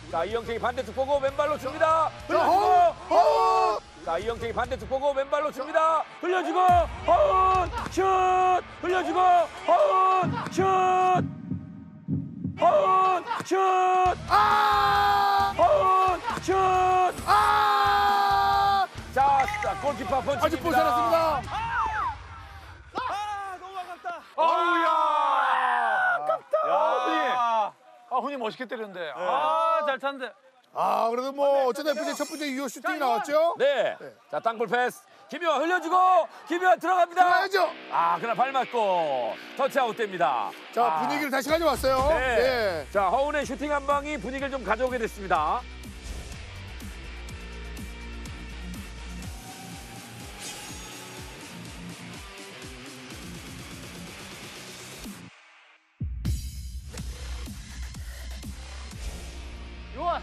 자, 이영택이 반대쪽 보고 왼발로 줍니다. 자, 흘려주고. 자, 이영택이 반대쪽 보고 왼발로 줍니다. 흘려주고. 허운 슛. 흘려주고. 허운 슛. 허운 슛. 아! 허운 슛. 아! 자, 골키퍼 펀치. 아직 볼 살았습니다. 너무 아깝다. 어우야. 야, 훈이 멋있게 때렸는데. 잘 찼는데. 아, 그래도 뭐 어쨌든 FC 첫 번째 유효 슈팅이 나왔죠? 네. 자, 땅볼 패스. 김효환 흘려주고. 김효환 들어갑니다. 들어가야죠. 아, 그러나 발 맞고 터치아웃 됩니다. 자, 분위기를 다시 가져왔어요. 네. 네. 자, 허운의 슈팅 한 방이 분위기를 좀 가져오게 됐습니다. 요한.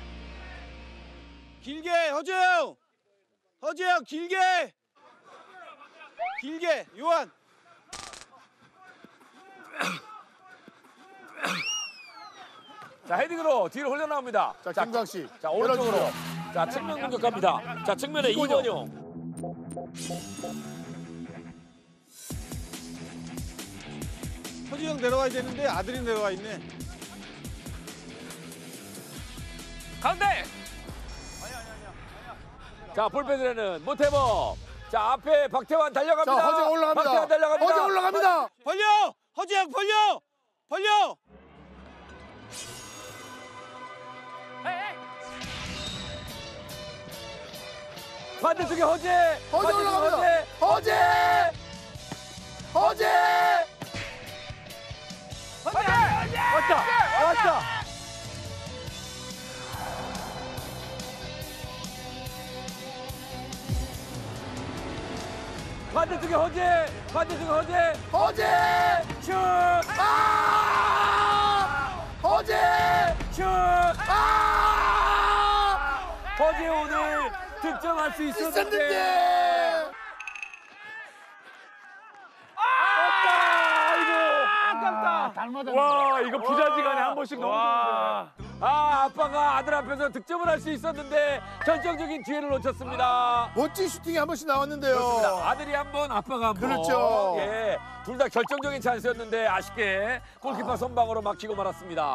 길게 허재영. 허재영 길게. 길게 요한. 자, 헤딩으로 뒤로 흘러나옵니다. 자, 김광식. 자, 오른쪽으로. 열어주세요. 자, 측면 공격합니다. 자, 측면에 이건영. 이건용. 허재영 내려가야 되는데 아들이 내려와 있네. 가운데. 자, 볼패드에는 모태범. 자, 앞에 박태환 달려갑니다. 자, 허재 올라갑니다. 박태환 달려갑니다. 허재 올라갑니다. 벌려. 허재영 벌려. 벌려. 반대쪽에 허재. 허재 반대쪽에 올라갑니다. 허재. 허재! 허재! 왔다. 왔다. 반대쪽에 허재. 반대쪽에 허재. 허재! 슛. 아! 허재! 슛. 아! 허재 오늘 득점할 수 있었는데. 있었는데! 아깝다. 와, 이거 부자지간에 한 번씩 너무 좋은데. 아, 아빠가 아들 앞에서 득점을 할 수 있었는데 결정적인 기회를 놓쳤습니다. 멋진 슈팅이 한 번씩 나왔는데요. 그렇습니다. 아들이 한 번, 아빠가 한 번. 그렇죠. 예, 둘 다 결정적인 찬스였는데 아쉽게 골키퍼 선방으로 막히고 말았습니다.